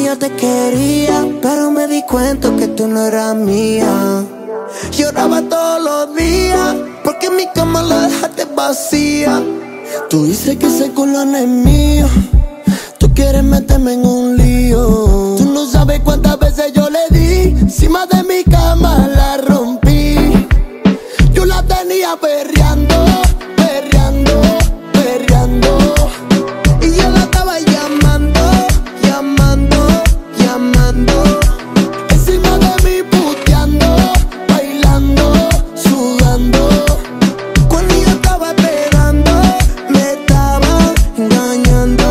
que yo te quería, pero me di cuenta que tú no eras mía. Lloraba todos los días, porque mi cama la dejaste vacía. Tú dices que ese culo no es mío, tú quieres meterme en un lío. Tú no sabes cuántas veces yo le di, encima de mi cama la rompí. Yo la tenía perreando, perreando, perreando, y yo la estaba llamando, llamando, llamando. Encima de mí puteando, bailando, sudando. Cuando yo estaba esperando, me estaba engañando.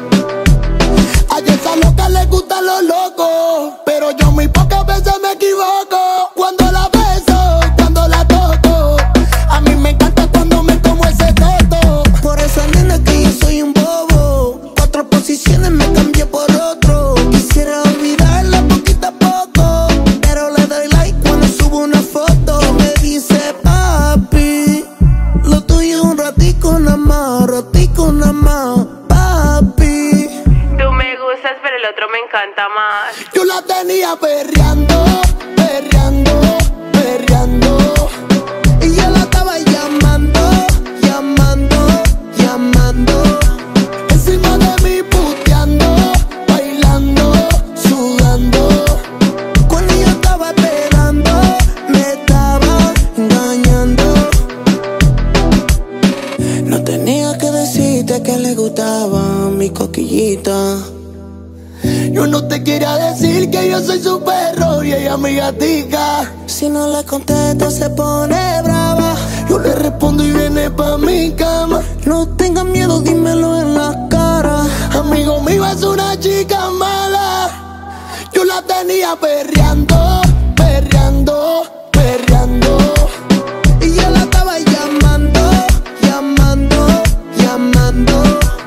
A esa loca le gustan los locos, pero yo muy pocas veces me equivoco. Cuando la beso, cuando la toco, a mí me encanta cuando me como ese toto. Por esa nena que yo soy un bobo, 4 posiciones me cambié por otro. Quisiera olvidarla poquito a poco, pero le doy like cuando subo una foto. Y me dice papi, lo tuyo es un ratico nada más, ratico nada más, papi. Tú me gustas, pero el otro me encanta más. Yo la tenía perreando, perreando, perreando, y yo la estaba llamando, llamando, llamando. Encima de mí puteando, bailando, sudando. Cuando yo estaba esperando, me estaba engañando. No tenía que decirte que le gustaba mi coquillita. Yo no te quería decir que yo soy su perro y ella mi gatica. Si no le contesto se pone brava, yo le respondo y viene pa' mi cama. No tengas miedo, dímelo en la cara. Amigo mío, es una chica mala. Yo la tenía perreando, perreando, perreando, y yo la estaba llamando, llamando, llamando.